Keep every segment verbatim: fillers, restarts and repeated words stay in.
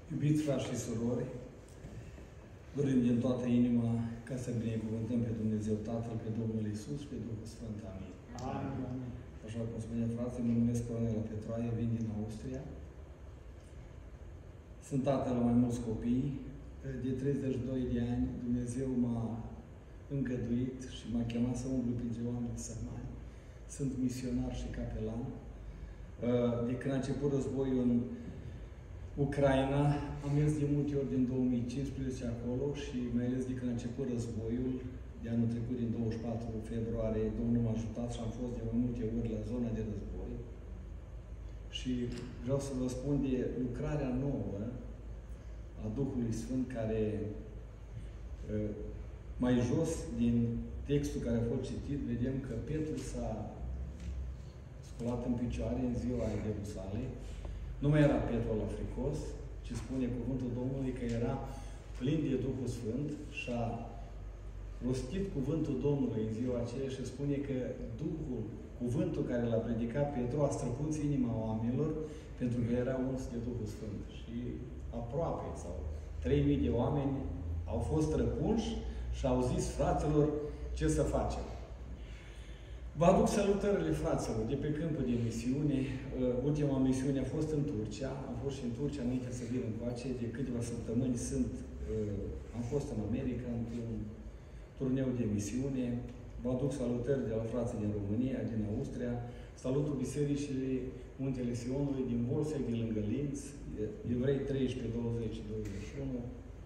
Iubiți frați și surori, dorim din toată inima ca să binecuvântăm pe Dumnezeu Tatăl, pe Domnul Iisus și pe Duhul Sfânt. Amin. Amin. Așa cum spune frații, mă numesc Cornela Petroaie, vin din Austria. Sunt tată la mai mulți copii. De treizeci și doi de ani Dumnezeu m-a îngăduit și m-a chemat să umblu printre oameni sărmani. Sunt misionar și capelan. De când a început războiul în Ucraina, am mers de multe ori din două mii cincisprezece acolo și mai ales de când a început războiul, de anul trecut, din douăzeci și patru februarie, Domnul m-a ajutat și am fost de mai multe ori la zona de război. Și vreau să vă spun de lucrarea nouă a Duhului Sfânt, care mai jos din textul care a fost citit, vedem că Petru s-a sculat în picioare în ziua Ierusalim. Nu mai era Petru la fricos, ci spune cuvântul Domnului că era plin de Duhul Sfânt și a rostit cuvântul Domnului în ziua aceea și spune că Duhul, cuvântul care l-a predicat Petru, a străpuns inima oamenilor pentru că era uns de Duhul Sfânt. Și aproape, sau trei mii de oameni au fost străpunși și au zis fraților ce să facem. Vă aduc salutările fraților de pe câmpul de misiune. Ultima misiune a fost în Turcia. Am fost și în Turcia înainte să vin încoace. De câteva săptămâni sunt, am fost în America într-un turneu de misiune. Vă aduc salutări de la frații din România, din Austria. Salutul Bisericii Muntele Sionului din Wolfsburg, din lângă Linz, Evrei treisprezece, douăzeci, douăzeci și unu.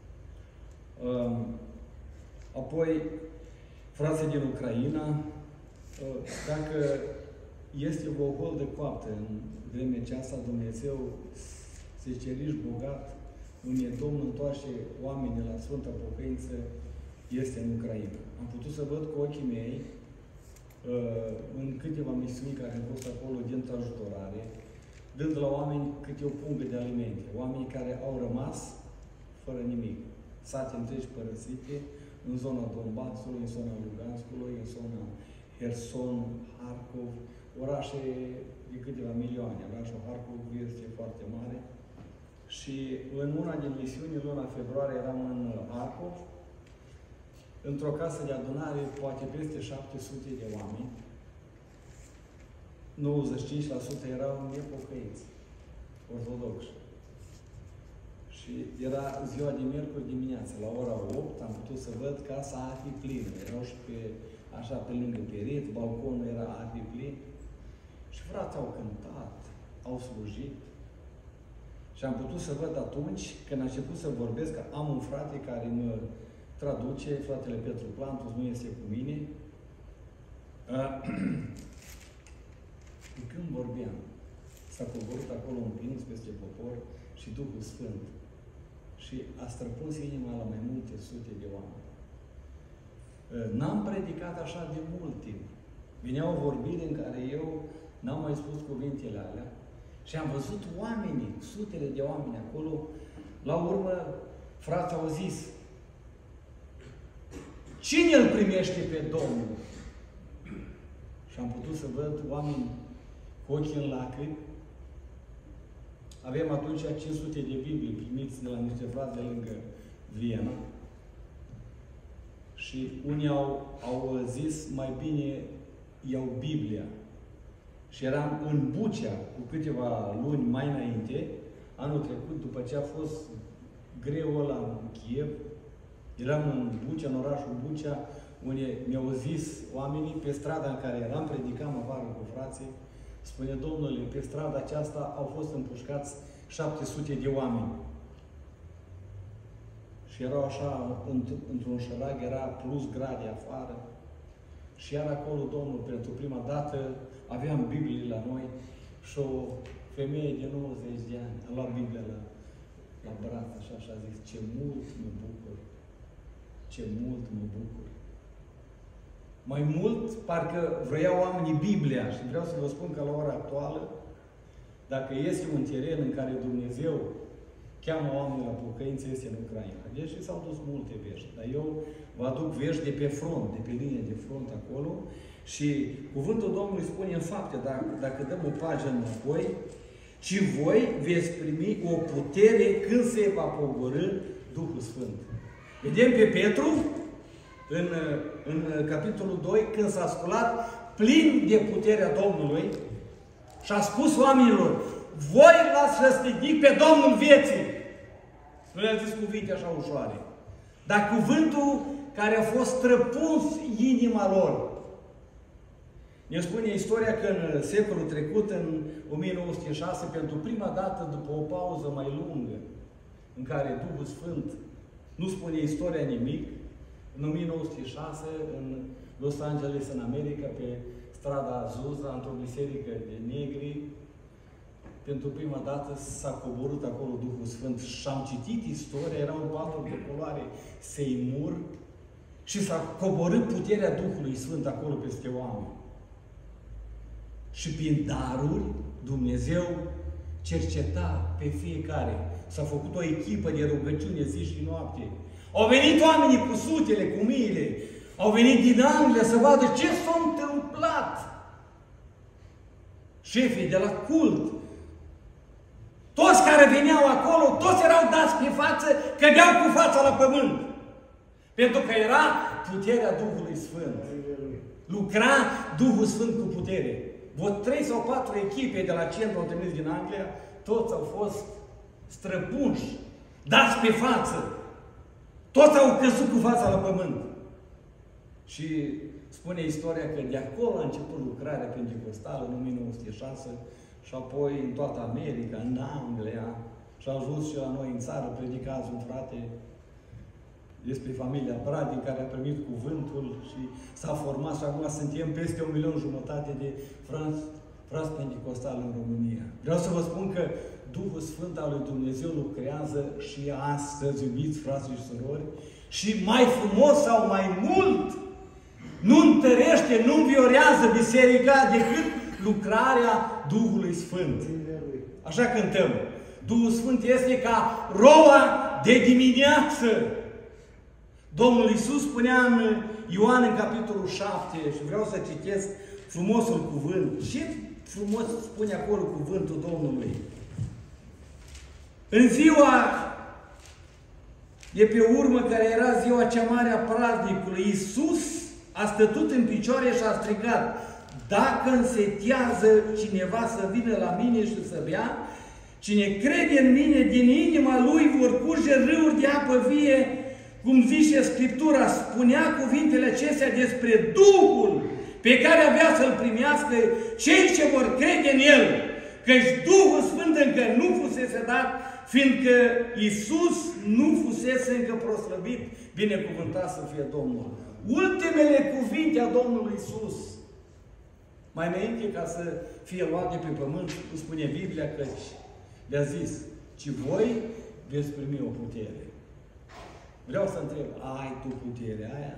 Apoi, frații din Ucraina. Dacă este o hol de coaptă în vremea aceasta, Dumnezeu se ceriși bogat, unde Domnul întoarce oamenii la Sfânta Pocăință, este în Ucraina. Am putut să văd cu ochii mei, în câteva misiuni care au fost acolo dintr-o ajutorare, dând la oameni câte o pungă de alimente. Oamenii care au rămas fără nimic. Sate întregi părăsite, în zona Donbassului, în zona Luganskului, în zona Herson, Harkov, orașe de câteva milioane. Orașul Harkov este foarte mare. Și în una din misiuni, luna februarie, eram în Harkov, într-o casă de adunare, poate peste șapte sute de oameni. nouăzeci și cinci la sută erau nepocăiți, ortodoxi. Și era ziua de miercuri dimineață, la ora opt, am putut să văd casa arhi plină. Erau și pe, așa pe lângă pereți, balconul era arhi plin. Și frații au cântat, au slujit. Și am putut să văd atunci, când a început să vorbesc, că am un frate care mă traduce, fratele Petru Plantus, nu este cu mine. De când vorbeam, s-a coborât acolo un plâns peste popor și Duhul Sfânt. Și a străpuns inima la mai multe sute de oameni. N-am predicat așa de mult timp. Veneau vorbiri în care eu n-am mai spus cuvintele alea și am văzut oamenii, sutele de oameni acolo. La urmă, frații au zis: cine îl primește pe Domnul? Și am putut să văd oameni cu ochii în lacrimi. Avem atunci cinci sute de Biblii primiți de la niște frați de lângă Viena. Și unii au, au zis, mai bine iau Biblia. Și eram în Bucea cu câteva luni mai înainte, anul trecut, după ce a fost greu ăla în Kiev. Eram în Bucea, în orașul Bucea, unde mi-au zis oamenii, pe strada în care eram, predicam afară cu frații, spune Domnule, pe strada aceasta au fost împușcați șapte sute de oameni. Și erau așa, într-un șălag, era plus grade afară. Și era acolo Domnul, pentru prima dată, aveam Biblie la noi și o femeie de nouăzeci de ani a luat Biblia la, la braț, așa, și a zis: ce mult mă bucur, ce mult mă bucur. Mai mult, parcă vroiau oamenii Biblia. Și vreau să vă spun că la ora actuală, dacă este un teren în care Dumnezeu cheamă oamenii la pocăință, este în Ucraina. Deși s-au dus multe vești. Dar eu vă aduc vești de pe front, de pe linie de front acolo. Și cuvântul Domnului spune în fapte, dacă, dacă dăm o pagină înapoi, ci voi veți primi o putere când se va pogorî Duhul Sfânt. Vedem pe Petru, în, în capitolul doi, când s-a sculat plin de puterea Domnului și a spus oamenilor, voi l-ați răstignit pe Domnul vieții. Nu le-a zis cuvinte așa ușoare. Dar cuvântul care a fost străpuns inima lor. Ne spune istoria că în secolul trecut, în o mie nouă sute șase, pentru prima dată, după o pauză mai lungă, în care Duhul Sfânt nu spune istoria nimic, în o mie nouă sute șase, în Los Angeles, în America, pe strada Azusa, într-o biserică de negri, pentru prima dată s-a coborât acolo Duhul Sfânt și am citit istoria, erau patru de culoare seimur și s-a coborât puterea Duhului Sfânt acolo peste oameni. Și prin daruri, Dumnezeu cerceta pe fiecare. S-a făcut o echipă de rugăciune zi și noapte. Au venit oamenii cu sutele, cu miile. Au venit din Anglia să vadă ce s-a întâmplat. Șefii de la cult. Toți care veneau acolo, toți erau dați pe față, cădeau cu fața la pământ. Pentru că era puterea Duhului Sfânt. Lucra Duhul Sfânt cu putere. Vă trei sau patru echipe de la centru întâlniți din Anglia, toți au fost străpunși, dați pe față. Toți au căzut cu fața la pământ. Și spune istoria că de acolo a început lucrarea pentecostală în o mie nouă sute șase și apoi în toată America, în Anglia, și a ajuns și la noi în țară, predicați un frate despre familia Brady, care a primit cuvântul și s-a format și acum suntem peste un milion jumătate de frați, frați pentecostali în România. Vreau să vă spun că Duhul Sfânt al lui Dumnezeu lucrează și astăzi, iubiți frați și surori, și mai frumos sau mai mult nu întărește, nu înviorează biserica decât lucrarea Duhului Sfânt. Așa cântăm. Duhul Sfânt este ca roa de dimineață. Domnul Iisus spunea în Ioan, în capitolul șapte, și vreau să citesc frumosul cuvânt. Ce frumos spune acolo cuvântul Domnului. În ziua de pe urmă, care era ziua cea mare a praznicului, Iisus a stătut în picioare și a strigat, dacă însetează cineva să vină la mine și să bea, cine crede în mine, din inima lui vor curge râuri de apă vie, cum zice Scriptura, spunea cuvintele acestea despre Duhul pe care avea să-L primească cei ce vor crede în El. Căci Duhul Sfânt încă nu fusese dat, fiindcă Iisus nu fusese încă proslăvit, binecuvântat să fie Domnul. Ultimele cuvinte a Domnului Iisus. Mai înainte ca să fie luat de pe pământ, spune Biblia căci le-a zis, ci voi veți primi o putere. Vreau să întreb, ai tu puterea aia?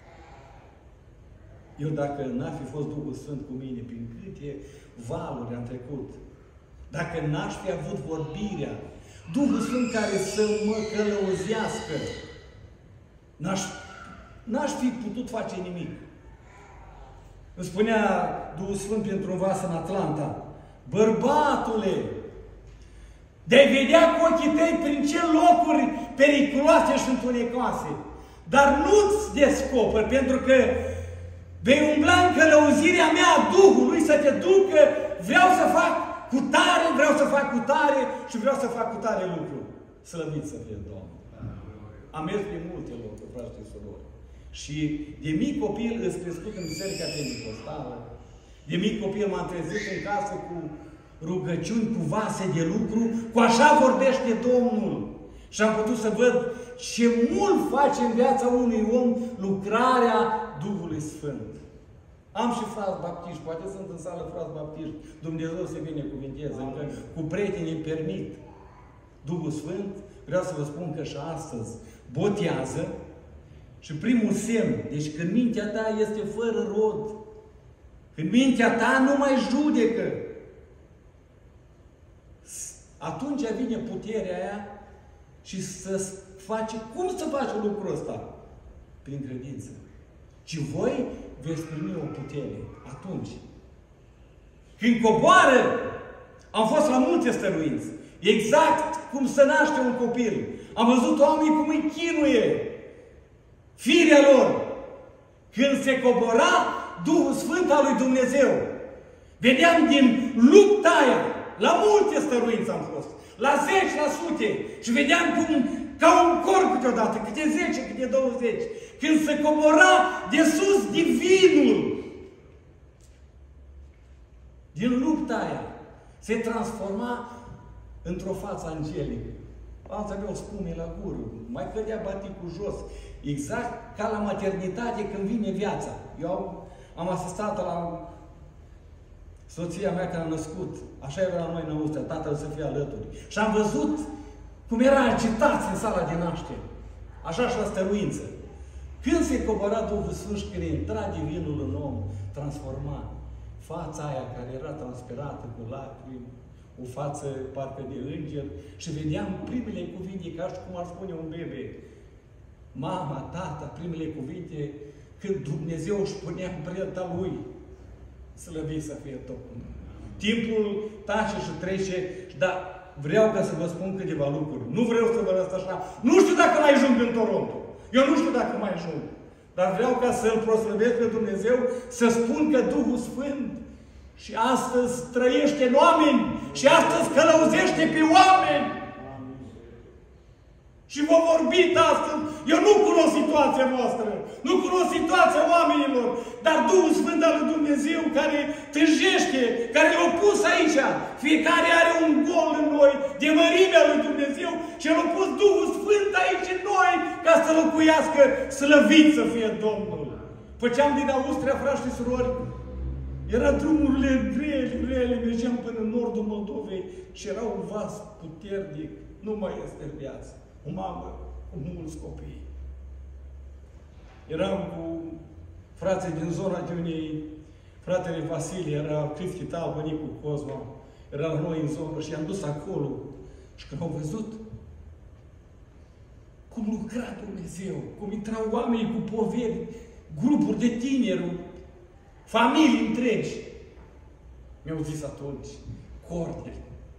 Eu dacă n-ar fi fost Duhul Sfânt cu mine, prin câte valuri am trecut, dacă n-aș fi avut vorbirea, Duhul Sfânt care să mă călăuzească, n-aș, n-aș fi putut face nimic. Îmi spunea Duhul Sfânt pentru un vas în Atlanta, bărbatule, de-ai vedea cu ochii tăi prin ce locuri periculoase și întunecoase. Dar nu-ți descoperi, pentru că vei umbla în călăuzirea mea a Duhului să te ducă, vreau să fac cu tare, vreau să fac cu tare și vreau să fac cu tare lucru. Slăvit să fie Domnul. Am mers pe multe locuri, frați și surori. Și de mic copil îți crescut în biserica pentecostală. De mic copil m-am trezit în casă cu rugăciuni, cu vase de lucru, cu așa vorbește Domnul. Și am putut să văd ce mult face în viața unui om lucrarea Duhului Sfânt. Am și frați baptiști, poate sunt în sală frați baptiști, Dumnezeu se binecuvinteze, încă cu prietenii îmi permit. Duhul Sfânt, vreau să vă spun că și astăzi botează și primul semn, deci când mintea ta este fără rod, când mintea ta nu mai judecă, atunci vine puterea aia și să face, cum să faci lucrul ăsta? Prin credință. Și voi veți primi o putere atunci. Când coboară Am fost la multe stăruinți. Exact cum se naște un copil. Am văzut oamenii cum îi chinuie firea lor. Când se cobora Duhul Sfânt al lui Dumnezeu, vedeam din lupta aia, la multe stăruinți am fost, la zeci, la sute, și vedeam cum, ca un cor câteodată, câte zece, câte douăzeci, când se cobora de sus divinul, din lupta aia, se transforma într-o față angelică. Alții aveau spume la gură, mai cădea baticul jos. Exact ca la maternitate când vine viața. Eu am, am asistat la soția mea care a născut. Așa era la noi în Austria, tatăl să fie alături. Și am văzut cum era agitați în sala de naștere. Așa și la stăruință. Când se cobora Duhul Sfânt și când intra divinul în om, transforma fața aia care era transpirată cu lacrimi, o față parcă de înger, și vedeam primele cuvinte, ca și cum ar spune un bebe. Mama, tata, primele cuvinte, când Dumnezeu își punea în prelta lui, slăvit să fie tot. Timpul tace și trece, dar vreau ca să vă spun câteva lucruri. Nu vreau să vă lăs așa. Nu știu dacă mai ajung în Toronto. Eu nu știu dacă mai ajung. Dar vreau ca să-L proslăvesc pe Dumnezeu, să spun că Duhul Sfânt și astăzi trăiește în oameni și astăzi călăuzește pe oameni. Și vă vorbit astăzi. Eu nu cunosc situația voastră. Nu cunosc situația oamenilor. Dar Duhul Sfânt al lui Dumnezeu care tânjește, care l-a pus aici. Fiecare are un gol în noi de mărimea lui Dumnezeu și l-a pus Duhul Sfânt aici în noi ca să locuiască, slăvit să fie Domnul. Făceam din Austria, frați și surori, era drumurile grele, grele, mergeam până în nordul Moldovei și era un vas puternic. Nu mai este viață. O mamă cu mulți copii. Eram cu frații din zona de unei, fratele Vasile, era Cristi Talbă, Nicu Cosma, era la noi în zonă și i-am dus acolo. Și când au văzut cum lucra Dumnezeu, cum intrau oamenii cu poveri, grupuri de tineri, familii întregi, mi-au zis atunci, Cornel.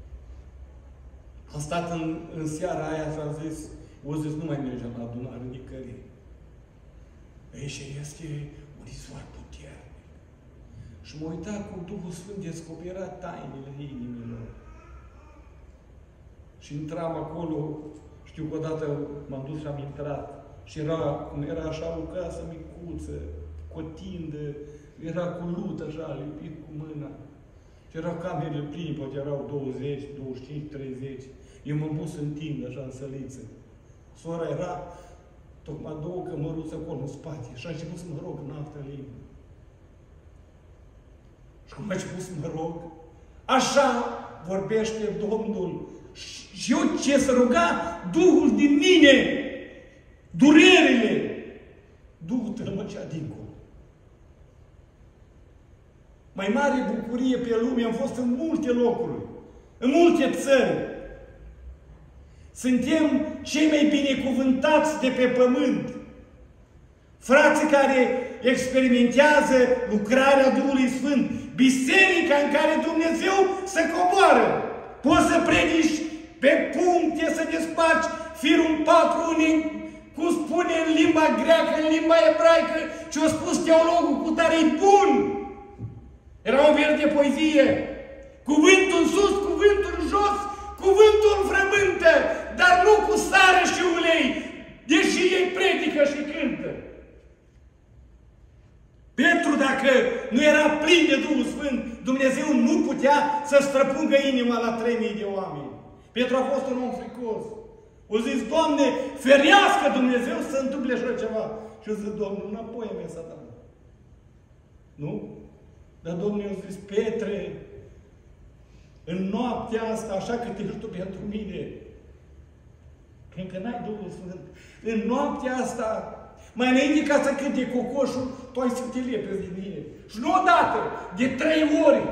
Am stat în, în seara aia și am zis, o zis, nu mai mergem la adunare nicăieri. Aici este un izvor puternic. Și mă uita cum Duhul Sfânt descopera tainele inimilor. Și intram acolo, știu că odată m-am dus și am intrat. Și era, era așa o casă micuță, cu o tindă, era cu lut așa, lipit cu mâna. Și erau camerele pline, poate erau douăzeci, douăzeci și cinci, treizeci. Eu m-am pus în tindă, așa, în săliță. Sora era tocmai două cămăruțe acolo, în spate. Și am început să mă rog în altă limbă. Și cum am început să mă rog, așa vorbește Domnul. Și eu ce să ruga? Duhul din mine, durerile, Duhul tălmăcea dincolo. Mai mare bucurie pe lume, am fost în multe locuri, în multe țări. Suntem cei mai binecuvântați de pe pământ. Frații care experimentează lucrarea Duhului Sfânt. Biserica în care Dumnezeu se coboară. Poți să predici pe puncte, să despaci firul în patru, cum spune în limba greacă, în limba ebraică, ce-a spus teologul cu tare-i bun. Era un vers de poezie. Cuvântul în sus, cuvântul în jos, cuvântul frământă, dar nu cu sară și ulei, deși ei predică și cântă. Petru, dacă nu era plin de Duhul Sfânt, Dumnezeu nu putea să străpungă inima la trei mii de oameni. Petru a fost un om fricos. O zis, Doamne, ferească Dumnezeu să întâmple așa ceva. Și o zis, Domnul, înapoi a mea, Satan. Nu? Dar Domnul i-a zis, Petre, în noaptea asta, așa că te tu pentru mine, încă n-ai Duhul Sfânt, în noaptea asta, mai înainte ca să cânte cocoșul, tu ai să te lepezi de mine. Și nu odată, de trei ori.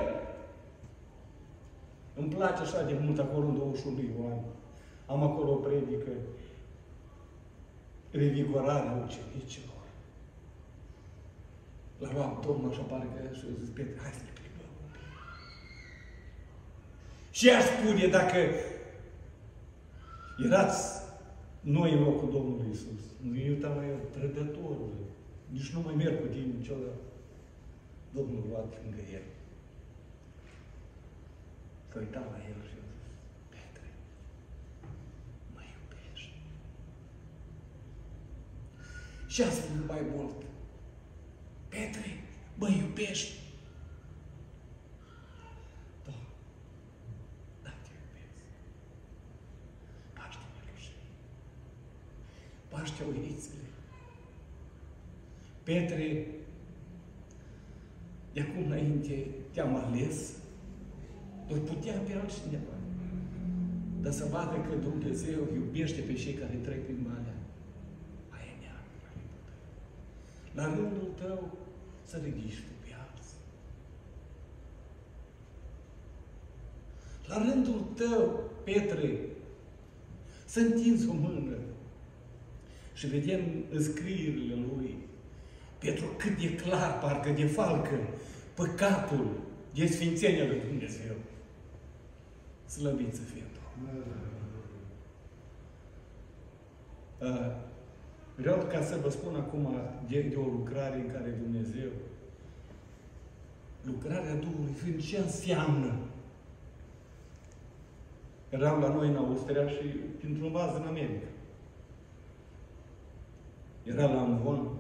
Îmi place așa de mult acolo în douăzeci și unu Ioan. Am acolo o predică. Revigorarea ucenicilor. L-a luat Domnul așa parcă și a zis, Petre, hai să ne plimbăm. Ce aș spune dacă erați noi în locul Domnului Iisus? Nu uitam la el, trădătorule. Nici nu mai merg cu tine niciodată. Domnul a luat lângă el. S-a uitat la el și a zis, Petre, mă iubești. Și a spus mai mult, Petre, mă iubești. Da, da, te iubesc. Paște melușii. Paște oinițele. Petre, de acum înainte te-am ales, ori putea pe altcineva. Dar să vadă că Dumnezeu iubește pe cei care trec prin valea. Aia e neamul. La rândul tău să ridici tu pe alții. La rândul tău, Petre, să întinzi o mână și vedem în scrierile lui Petru cât de clar, parcă de falcă, păcatul de sfințenia lui Dumnezeu. Slăvit să fie Domnul. Uh, vreau ca să vă spun acum de, de o lucrare în care Dumnezeu, lucrarea Duhului Sfânt, ce înseamnă? Eram la noi în Austria și dintr-un vaz în America. Era la Amvon.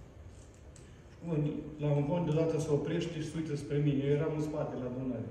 La Amvon deodată se oprește și se uită spre mine. Eu eram în spate la adunare.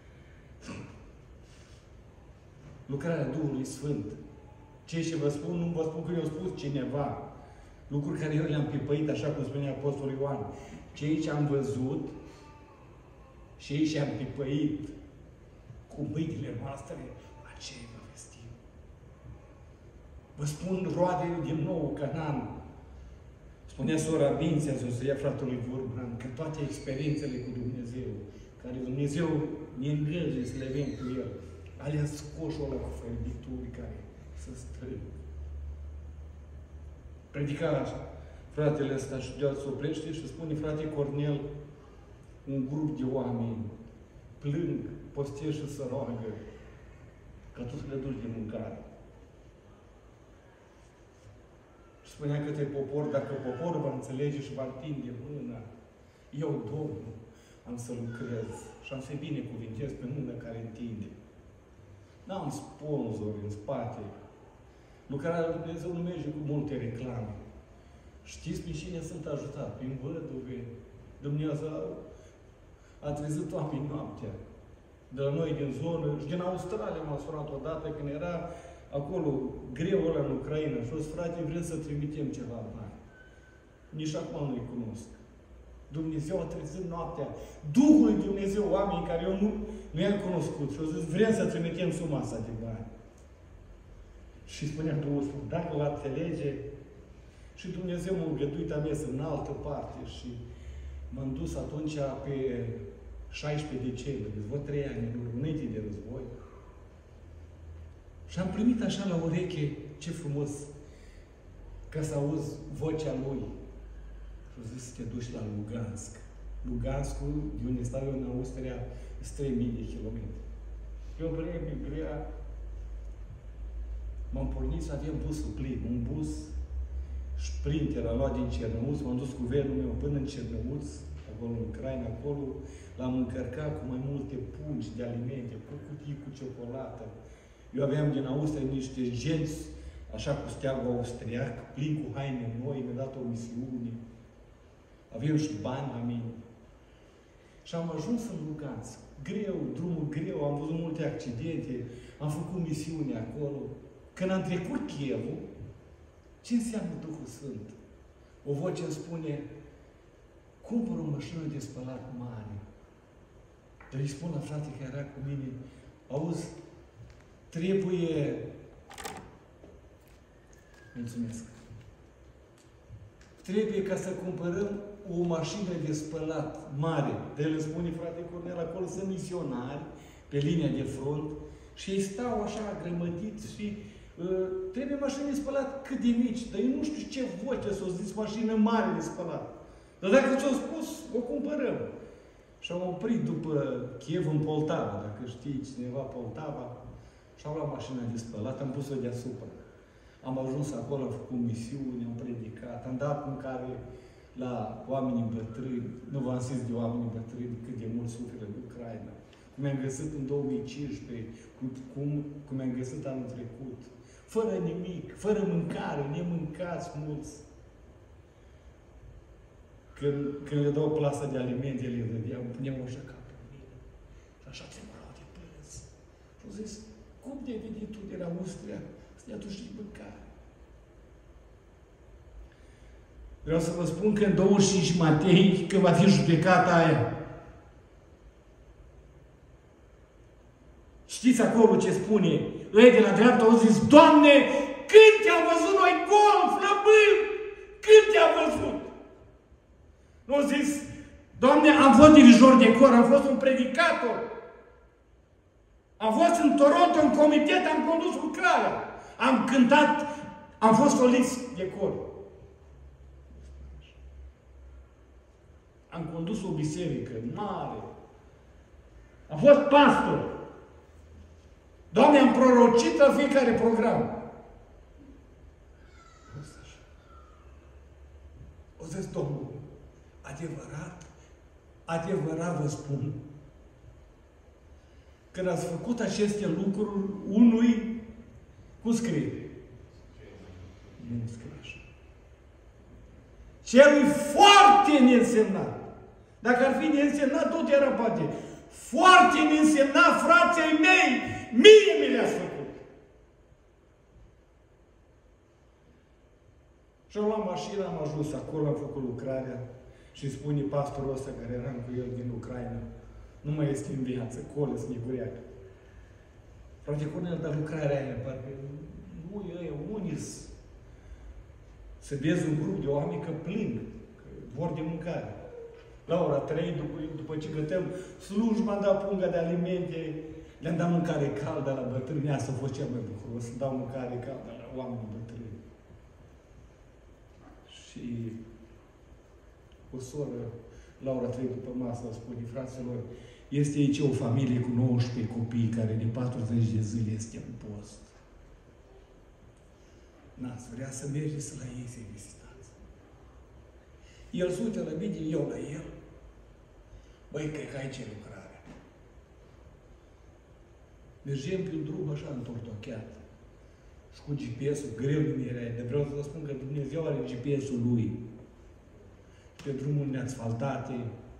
Lucrarea Duhului Sfânt. Ce ce vă spun, nu vă spun că eu spus cineva. Lucruri care eu le-am pipăit, așa cum spunea Apostolul Ioan. Ce aici am văzut și aici am pipăit cu mâinile noastre, aceea vă vestim. Vă spun roadele din nou Canaan. Spunea sora Vinția, o să ia fratului Vorban, că toate experiențele cu Dumnezeu, care Dumnezeu ne îngăduie să le avem cu El, alea scoșul ăla cu fărbituri care să strâng. Predica fratele ăsta și deodată se oprește și spune, frate Cornel, un grup de oameni plâng, postesc și se roagă ca tu să le duci de mâncare. Și spunea către popor, dacă poporul va înțelege și va întinde mâna, eu, Domnul, am să lucrez și am să-i binecuvintez pe mână care întinde. N-am sponsori în spate. Lucrarea lui Dumnezeu nu merge cu multe reclame. Știți prin cine sunt ajutat? Prin văduve. Dumnezeu a trezit oameni noaptea. De la noi din zonă, și din Australia m-a sunat odată când era acolo greu ăla în Ucraina și o zis, frate, vrem să trimitem ceva bani. Nici acum nu-i cunosc. Dumnezeu a trezit noaptea. Duhul lui Dumnezeu, oameni care eu nu, nu i-am cunoscut. Și au zis, vrem să trimitem suma asta de bani. Și spunea Duhul Sfânt, dacă va înțelege, și Dumnezeu m-a îngăduit, am mers în altă parte și m-am dus atunci pe șaisprezece decembrie, vreo trei ani în urmă, înainte de război. Și am primit așa la ureche, ce frumos, ca să auzi vocea lui. Și au zis să te duci la Lugansk. Luganskul, de unde stau eu în Austria, sunt trei mii de kilometri. Pe o vreme grea, m-am pornit să avem busul plin. Un bus Sprinter am luat din Cernăuț, m-am dus cu venul meu până în Cernăuț, acolo în Ucraina, acolo l-am încărcat cu mai multe pungi de alimente, cu cutii cu ciocolată. Eu aveam din Austria niște genți, așa cu steagul austriac, plin cu haine noi, mi-a dat o misiune. Aveam și bani la mine. Și am ajuns în Lugansk. Greu, drumul greu, am văzut multe accidente, am făcut misiune acolo. Când am trecut Chievul, ce înseamnă Duhul Sfânt? O voce îmi spune, cumpăr o mașină de spălat mare. Dar îi spun la frate care era cu mine, auzi, trebuie... Mulțumesc. Trebuie ca să cumpărăm o mașină de spălat mare. De el îmi spune, frate Cornel, acolo sunt misionari pe linia de front și ei stau așa grămătiți și uh, trebuie mașini de spălat cât de mici. Dar eu nu știu ce voce s-o zis mașină mare de spălat. Dar dacă ți-o spus, o cumpărăm. Și am oprit după Kiev în Poltava, dacă știi cineva Poltava, și am luat mașina de spălat, am pus-o deasupra. Am ajuns acolo, am făcut misiuni, am predicat, am dat mâncare la oamenii bătrâni. Nu v-am zis de oamenii bătrâni cât de mult suferă în Ucraina. Cum mi-am găsit în două mii cincisprezece, cum, cum mi-am găsit anul trecut. Fără nimic, fără mâncare, nemâncați mulți. Când, când le dau plasa de alimente, le dădeam, puneam așa capul în mine. Și așa se mărau de plâns. Și au zis, cum de-ai venit tu de la Austria să ne aduci de mâncare? Vreau să vă spun că în douăzeci și cinci Matei, când va fi judecata aia, știți acolo ce spune? Ei de la dreapta au zis, Doamne, când te-am văzut noi gol, flământ? Când te-am văzut? Nu au zis, Doamne, am fost dirijor de cor, am fost un predicator. Am fost în Toronto, în comitet, am condus lucrarea. Am cântat, am fost solist de cor. Am condus o biserică mare. Am fost pastor. Doamne, am prorocit la fiecare program. O zis Domnul, adevărat, adevărat vă spun, când ați făcut aceste lucruri unui, cum scrie? Nu scrie așa. Celui foarte neînsemnat. Dacă ar fi neînsemnat, tot era poate. Foarte neînsemnat, frații mei, mie mi le-ați făcut. Și am luat mașina, am ajuns acolo, am făcut lucrarea și spune pastorul ăsta care era cu el din Ucraina, nu mai este în viață, colo, snigureacă. Frate Cornel, dar lucrarea aia, parcă nu e aia, unii să vezi un grup de oameni că plâng, că vor de mâncare. La ora trei, după, după ce găteam slujba, am dat punga de alimente, le-am dat mâncare caldă la bătrâni, asta a fost cel mai bucuros, să dau mâncare caldă la oameni bătrâni. Și o soră, la ora trei după masă, spune, fraților, este aici o familie cu nouăsprezece copii care de patruzeci de zile este în post. N-ați vrea să mergeți la ei să-i vizitați. El se uită la mine, eu la el. Băi, cred că aici e lucrarea. Mergem pe un drum așa întortocheat. Și cu G P S-ul greu din era. De vreau să vă spun că Dumnezeu are G P S-ul lui. Pe drumuri neasfaltate.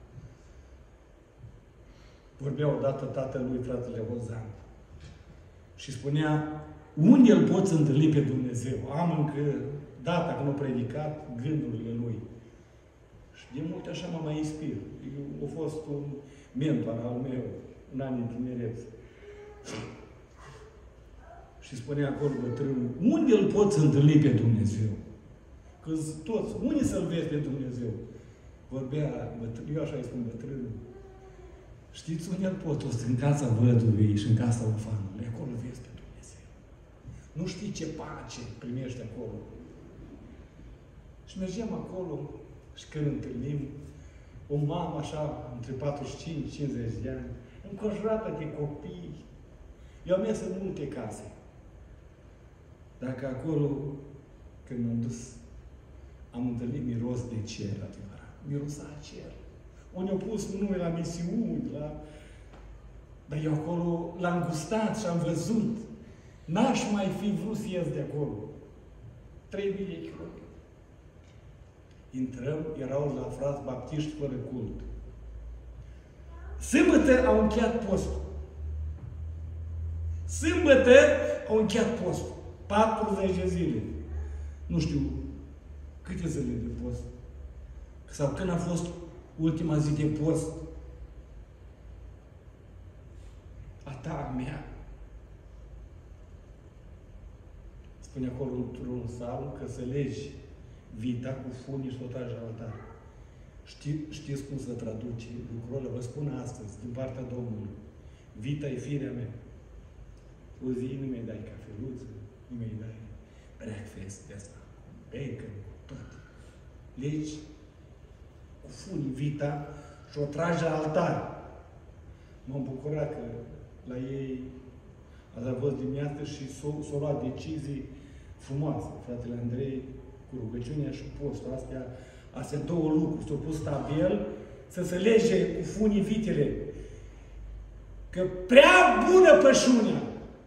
Vorbea odată tatălui, fratele Ozan. Și spunea, unde îl poți întâlni pe Dumnezeu? Am încă data când a predicat gândurile lui. Și de multe așa mă mai inspir. Eu, a fost un mentor al meu în anii tinerețe. Și spunea acolo bătrânul, unde îl poți întâlni pe Dumnezeu? Că toți, unde să-L vezi pe Dumnezeu? Vorbea bătrânul, eu așa îi spun bătrânul. Știți unde îl pot? O în casa văduvei și în casa orfanului. Acolo vezi pe Dumnezeu. Nu știi ce pace primești acolo. Și mergem acolo și când întâlnim o mamă așa, între patruzeci și cinci cincizeci de ani, înconjurată de copii. Eu am mers în multe case. Dacă acolo, când m-am dus, am întâlnit miros de cer, adevărat. Mirosa cer. Unde au pus nume la misiuni, la... Dar eu acolo l-am gustat și am văzut. N-aș mai fi vrut să ies de acolo. Trei mii de kilometri. Intrăm, erau la frați baptiști fără cult. Sâmbătă au încheiat postul. Sâmbătă au încheiat postul. patruzeci de zile. Nu știu câte zile de post. Sau când a fost ultima zi de post. A ta, a mea. Spune acolo într-un psalm că să legi vita cu funii și o tragi la altar. Ști, știți cum să traduce lucrul ăla? Vă spun astăzi, din partea Domnului. Vita e firea mea. O zi nu mi-ai dai cafeluță, nu mi-ai dai breakfast de asta, bacon, tot. Legi cu funii vita și o trage la altar. M-am bucurat că la ei ați avut dimineață și s-au luat decizii frumoase. Fratele Andrei, cu rugăciunea și postul astea, astea două lucruri. S-au pus tabel să se lege cu funii vitele. Că prea bună pășunea.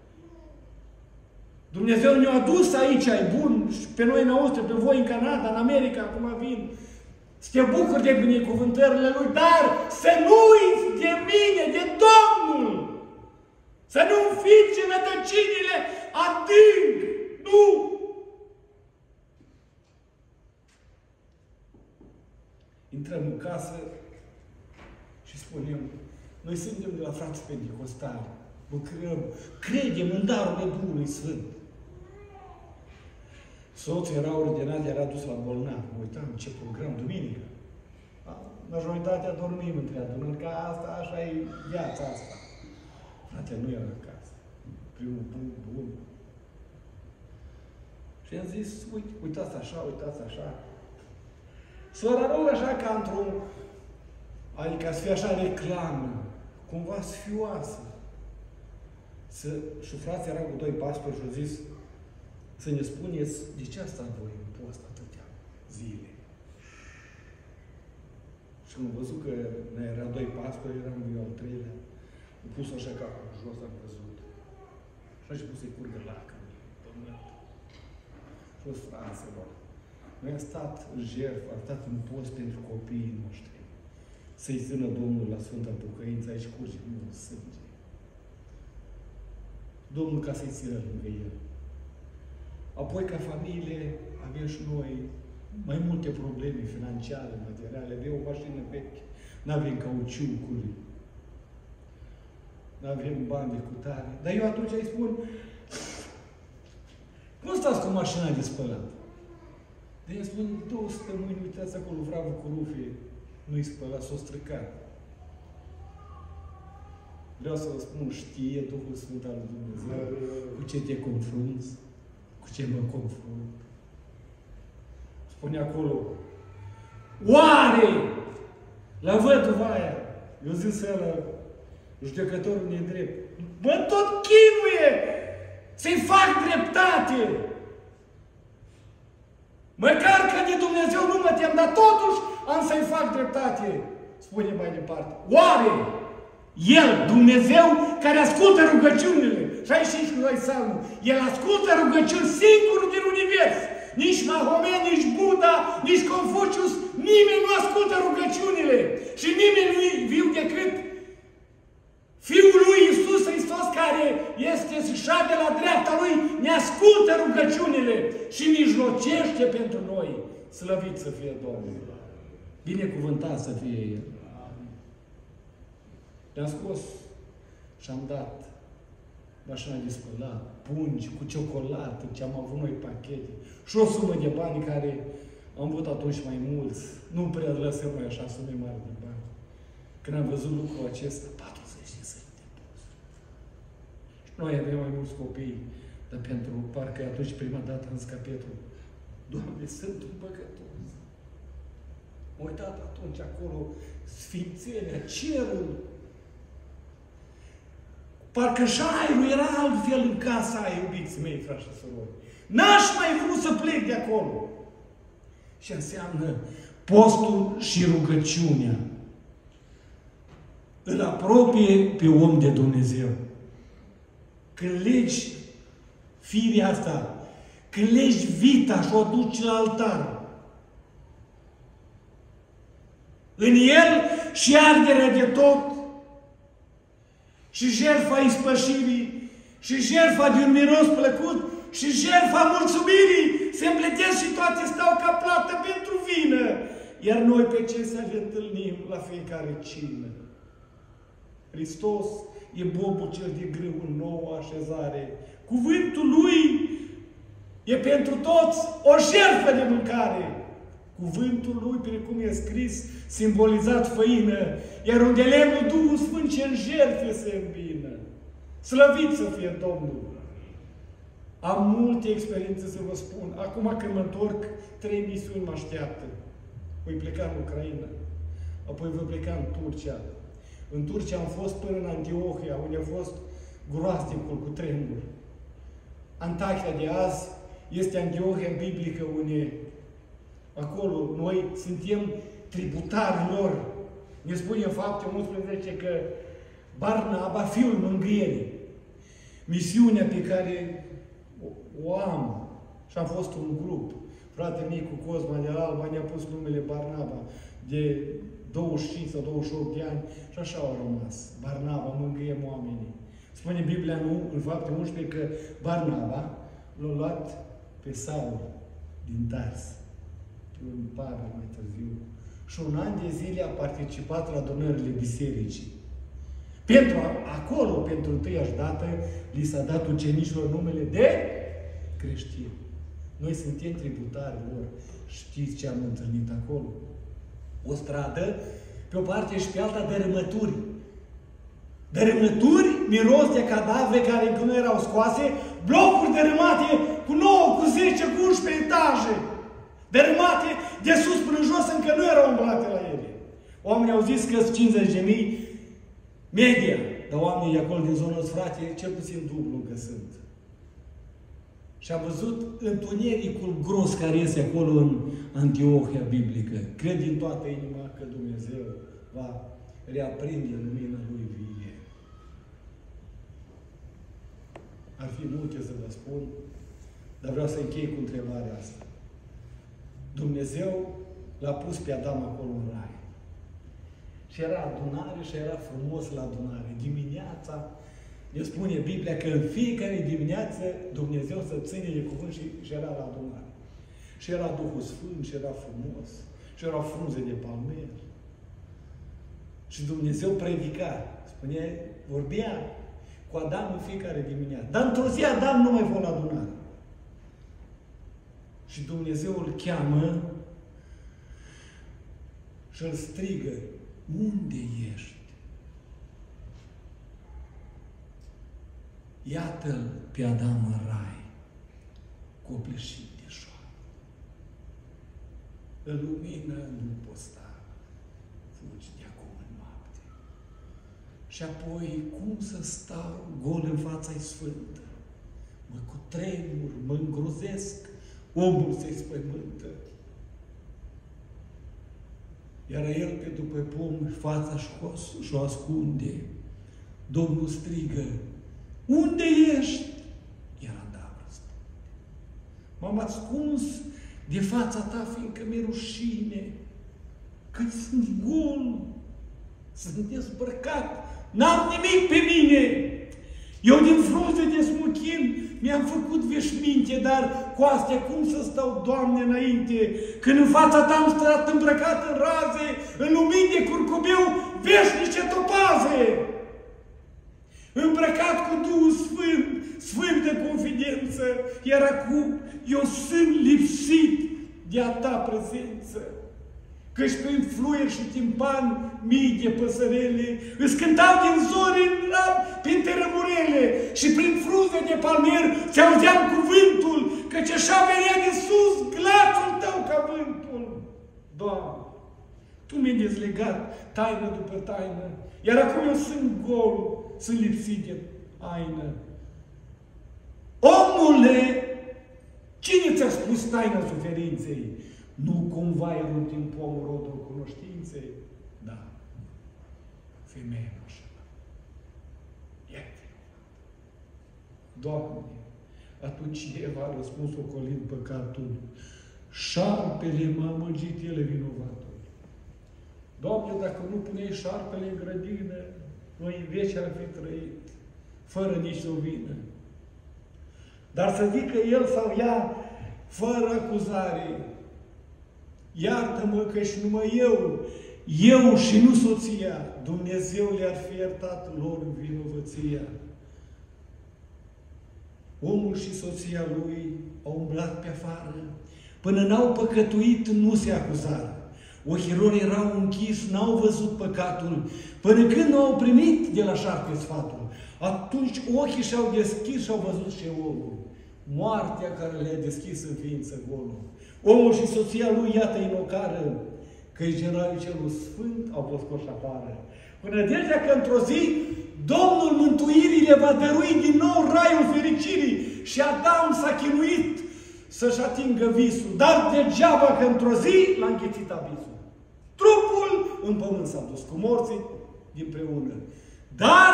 Dumnezeu ne-a adus aici, e bun, și pe noi în Austria, pe voi în Canada, în America, acum vin. Să te bucuri de binecuvântările Lui, dar să nu uiți de mine, de Domnul! Să nu înfiți rădăcinile adânc! Nu! Intrăm în casă și spunem, noi suntem de la frații Pentecostali, lucrăm, credem în darurile Duhului Sfânt. Soțul era ordinat, era dus la bolnav. Mă uitam ce program, duminică. Majoritatea dormim între adunări, că asta, așa e viața asta. Frate, nu era acasă. Primul punct bun. Și i-am zis, uite, uitați așa, uitați așa. Sora rog așa ca într-un, adică să fie așa reclamă, cumva sfioasă. Să, și frații erau cu doi pastori și au zis, să ne spuneți de ce ați stat voi în post atâtea zile. Și am văzut că ne era doi pastori, eram eu al treilea. Am pus așa capul jos, am văzut. Și a început să-i curgă lacrimi. Pământ. Și o fraților, noi am stat în jertfă, am stat în post pentru copiii noștri. Să-i țină Domnul la Sfânta Pocăință, aici curge mult sânge. Domnul ca să-i țină lângă El. Apoi, ca familie, avem și noi mai multe probleme financiare, materiale. Avem o mașină veche, n-avem cauciucuri, n-avem bani de cutare. Dar eu atunci îi spun, cum stați cu mașina de spălat? De îmi spun, două săptămâni, uitați acolo, vravul cu rufe, nu-i spălat, s-o stricat. Vreau să vă spun, știe Duhul Sfânt al lui Dumnezeu cu ce te confrunți, cu ce mă confrunt. Spune acolo, oare la văduva aia, eu zis ăla, judecătorul nedrept, bă, tot chinuie să-i fac dreptate. Măcar că de Dumnezeu nu mă tem, dar totuși am să-i fac dreptate. Spune mai departe, oare El, Dumnezeu, care ascultă rugăciunile, șaizeci și cinci cu doi Psalmul, El ascultă rugăciuni singurul din univers. Nici Mahomet, nici Buddha, nici Confucius, nimeni nu ascultă rugăciunile. Și nimeni nu-i viu decât Fiul lui Iisus Hristos, care este șade la dreapta Lui, ne ascultă rugăciunile și mijlocește pentru noi. Slăvit să fie Domnul! Binecuvântat să fie El! Le-am scos și am dat mașina de spălat, pungi cu ciocolată, ce am avut noi pachete și o sumă de bani care am avut atunci mai mulți. Nu prea lăsăm noi așa sume mari de bani. Când am văzut lucrul acesta, patruzeci de săi de post. Și noi aveam mai mulți copii, dar pentru, parcă atunci prima dată am zis ca Petru, Doamne, sunt un păcătos. M-am uitat atunci acolo, sfințenia, cerul. Parcă șairul era altfel în casa aia, iubiții mei, frați și surori. N-aș mai vrut să plec de acolo. Și înseamnă postul și rugăciunea. Îl apropie pe om de Dumnezeu. Când legi firea asta, când legi vita și o duci la altar, în el și arderea de tot, și jertfa ispășirii, și jertfa de un miros plăcut, și jertfa mulțumirii se împletesc și toate stau ca plată pentru vină. Iar noi pe ce să le întâlnim la fiecare cină? Hristos e bobul cel de grâu în nouă așezare. Cuvântul Lui e pentru toți o jertfă de mâncare. Cuvântul Lui, precum e scris, simbolizat făină, iar unde lemnul Duhul Sfânt ce în jertfe se îmbină. Slăvit să fie Domnul! Am multe experiențe să vă spun. Acum când mă întorc, trei misiuni mă așteaptă. Voi pleca în Ucraina. apoi voi pleca în Turcia. În Turcia am fost până în Antiohia, unde a fost groaznicul cu tremur. Antachia de azi este Antiohia biblică, unde acolo noi suntem tributari lor. Ne spune în Fapte unsprezece că Barnaba, fiul mângâierii, misiunea pe care o, o am, și am fost un grup, frate micu Cosma de Alba ne-a pus numele Barnaba de douăzeci și cinci sau douăzeci și opt de ani și așa au rămas. Barnaba, mângâiem oamenii. Spune Biblia nu, în Fapte unsprezece că Barnaba l-a luat pe Saul din Tars. Îmi pare mai târziu. Și un an de zile a participat la adunările bisericii. Pentru acolo, pentru întâiași dată, li s-a dat ucenicilor numele de creștini. Noi suntem tributari lor. Știți ce am întâlnit acolo? O stradă, pe o parte și pe alta, dărâmături. Dărâmături, miros de cadavre care încă nu erau scoase, blocuri dărâmate cu nouă, cu zece, cu unsprezece etaje. Dărâmate de sus până în jos, încă nu erau umblate la ele. Oamenii au zis că sunt cincizeci de mii media, dar oamenii de acolo din zonă, frate, cel puțin dublu încă sunt. Și am văzut întunericul gros care este acolo în Antiohia biblică. Cred din toată inima că Dumnezeu va reaprinde lumina Lui vie. Ar fi multe să vă spun, dar vreau să închei cu întrebarea asta. Dumnezeu l-a pus pe Adam acolo în rai. Și era adunare și era frumos la adunare. Dimineața, ne spune Biblia că în fiecare dimineață Dumnezeu să ține de cuvânt și, și era la adunare. Și era Duhul Sfânt și era frumos. Și erau frunze de palmer. Și Dumnezeu predica. Spune, vorbea cu Adam în fiecare dimineață. Dar într-o zi Adam nu mai fost la adunare. Și Dumnezeu îl cheamă și îl strigă. Unde ești? Iată-l pe Adam în rai, copleșit de șoară. În lumină nu poți sta, fugi de acum în noapte. Și apoi, cum să stau gol în fața-i sfântă? Mă cutremur, mă îngrozesc, omul se spăimântă. Iar el pe după pom fața și-o ascunde. Domnul strigă, unde ești? Iar Adam răspunde, m-am ascuns de fața ta, fiindcă mi-e rușine, că sunt gol, sunt dezbrăcat, n-am nimic pe mine. Eu din frunze de smuchin mi-am făcut veșminte, dar cu astea cum să stau, Doamne, înainte, când în fața ta am stat îmbrăcat în raze, în lumini de curcubeu, veșnice topaze, îmbrăcat cu Duhul Sfânt, sfântă confidență, iar acum eu sunt lipsit de a ta prezență. Căci prin fluier și timpan mii de păsărele îți cântau din zori în rab printre rămurele și prin frunze de palmier ți-auzeam cuvântul, căci așa venea de sus glasul tău ca vântul. Doamne, Tu mi-ai dezlegat taină după taină, iar acum eu sunt gol, sunt lipsit de aină. Omule, cine ți-a spus taina suferinței? Nu cumva e un timp omul rodul cunoștinței? Da. Femeia noștri. E vinovat. Doamne, atunci Eva a răspuns ocolind păcatul. Șarpele m-a amăgit, el e vinovatul. Doamne, dacă nu puneai șarpele în grădină, noi în veci ar fi trăit, fără nici o vină. Dar să zică el sau ea, fără acuzare, iartă-mă că și numai eu, eu și nu soția, Dumnezeu le-ar fi iertat lor vinovăția. Omul și soția lui au umblat pe afară, până n-au păcătuit, nu se acuzară. Ochii lor erau închiși, n-au văzut păcatul, până când nu au primit de la șarpe sfatul. Atunci ochii și-au deschis și au văzut și omul. Moartea care le-a deschis în ființă golul. Omul și soția lui, iată, în ocară, că generalii celul sfânt au fost scoși afară. Cu nădejdea că într-o zi Domnul Mântuirii le va dărui din nou raiul fericirii și Adam s-a chinuit să-și atingă visul. Dar degeaba că într-o zi l-a înghețit abisul. Trupul în pământ s-a dus cu morții dinpreună. Dar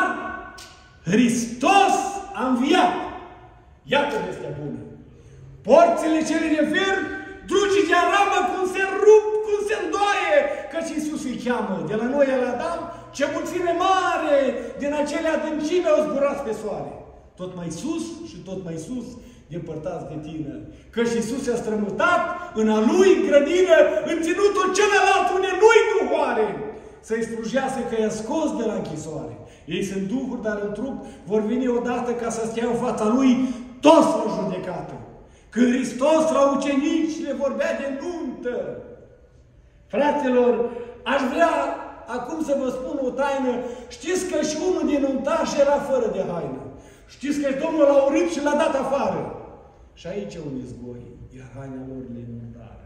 Hristos a înviat. Iată vestea bună. Porțile cele de fier, drugii de aramă, cum se rup, cum se îndoaie, căci Iisus îi cheamă. De la noi, la Adam, ce mulțime mare din acele adâncime au zburat pe soare. Tot mai sus și tot mai sus, depărtați de tine. Căci Iisus a strămutat în a Lui grădină, în ținutul celălalt unde nu-i duhoare, să-i slujească că i-a scos de la închisoare. Ei sunt duhuri, dar în trup vor veni odată ca să stea în fața Lui toți la judecată. Când Hristos la ucenici le vorbea de nuntă. Fraților, aș vrea acum să vă spun o taină. Știți că și unul din nuntași era fără de haină. Știți că Domnul l-a urât și l-a dat afară. Și aici e un izgoi, iar haina lor le inundară.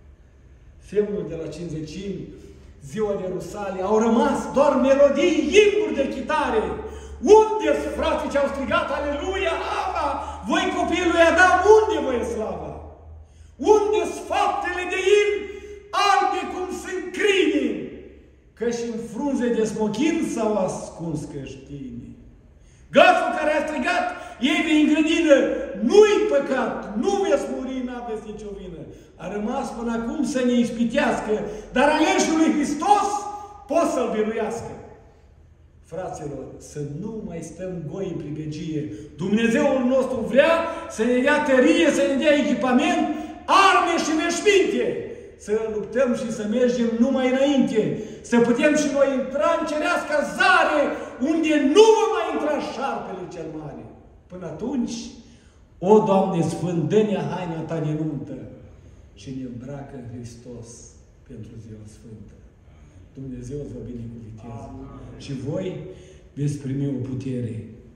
Semnul de la cincizecimi, ziua de Rusale, au rămas doar melodii, imnuri de chitare. Unde-s frații ce au strigat Aleluia, Ava? Voi copiii lui Adam, unde vă e slava? Unde-s faptele de imn, albe cum sunt crinii? Că și în frunze de smochin s-au ascuns creștinii. Glasul care a strigat, ei vei în grădină, nu-i păcat, nu veți muri, n-aveți nicio vină. A rămas până acum să ne ispitească, dar aleșul lui Hristos pot să-l biruiască. Fraților, să nu mai stăm goi în pribegie. Dumnezeul nostru vrea să ne dea tărie, să ne dea echipament, arme și veșminte. Să luptăm și să mergem numai înainte. Să putem și noi intra în cerească zare, unde nu va mai intra șarpele cel mare. Până atunci, o, Doamne Sfânt, dă-ne haina Ta de nuntă și ne îmbracă în Hristos pentru ziua Sfântă. Dumnezeu să vă binecuvinteze. Și voi veți primi o putere.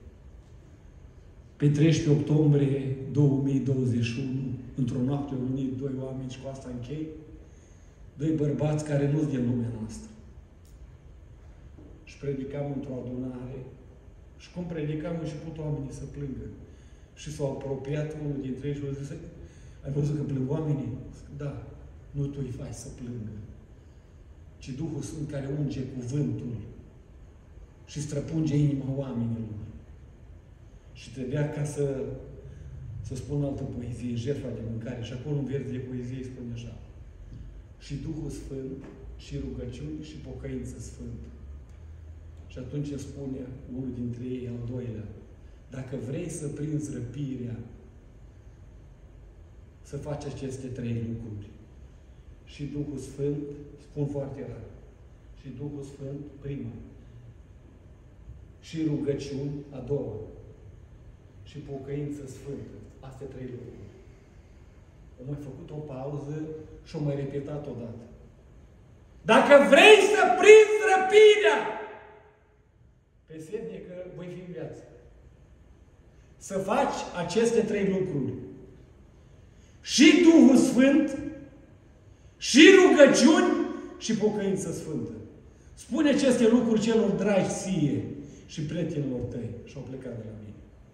Pe treisprezece octombrie două mii douăzeci și unu, într-o noapte au unit doi oameni și cu asta închei, doi bărbați care nu-s din lumea noastră. Și predicam într-o adunare și cum predicam, au început oamenii să plângă. Și s-au apropiat unul dintre ei și au zis, ai văzut că plâng oamenii? Zic, da, nu tu îi faci să plângă, ci Duhul Sfânt care unge cuvântul și străpunge inima oamenilor. Și trebuia ca să, să spun altă poezie, jertfa de mâncare. Și acolo în vers de poezie spune așa. Și Duhul Sfânt, și rugăciuni, și pocăință sfântă. Și atunci îmi spune unul dintre ei, al doilea, dacă vrei să prinzi răpirea, să faci aceste trei lucruri. Și Duhul Sfânt, spun foarte rar, și Duhul Sfânt, prima. Și rugăciuni, a doua. Și pocăință sfântă. Astea trei lucruri. Am mai făcut o pauză și o mai repetat odată. Dacă vrei să prinzi răpirea, pe semne că voi fi în viață. Să faci aceste trei lucruri. Și Duhul Sfânt, și rugăciuni, și pocăință sfântă. Spune aceste lucruri celor dragi ție și prietenilor tăi. Și au plecat de la mine.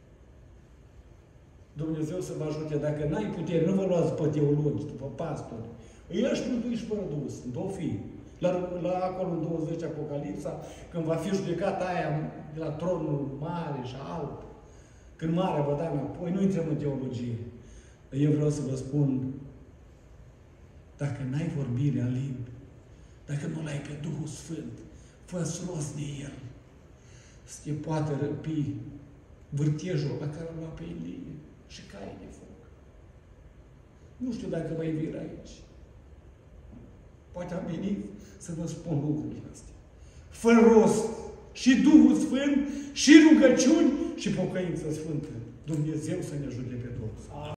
Dumnezeu să vă ajute. Dacă n-ai putere, nu vă luați după teologi, după pastori. Ești nu ești fără Duhul Sfânt. O fi. La, la acolo în douăzeci Apocalipsa, când va fi judecata aia de la tronul mare și alb, când mare vă da înapoi, nu intrăm în teologie. Eu vreau să vă spun, dacă n-ai vorbirea limbi, dacă nu l-ai pe Duhul Sfânt, fă-ți rost de El. Să te poată răpi vârtejul la care l-a luat pe Ilie și caii de foc. Nu știu dacă mai vin aici. Poate am venit să vă spun lucrurile astea. Fă rost și Duhul Sfânt, și rugăciuni, și pocăință sfântă. Dumnezeu să ne ajute pe toți.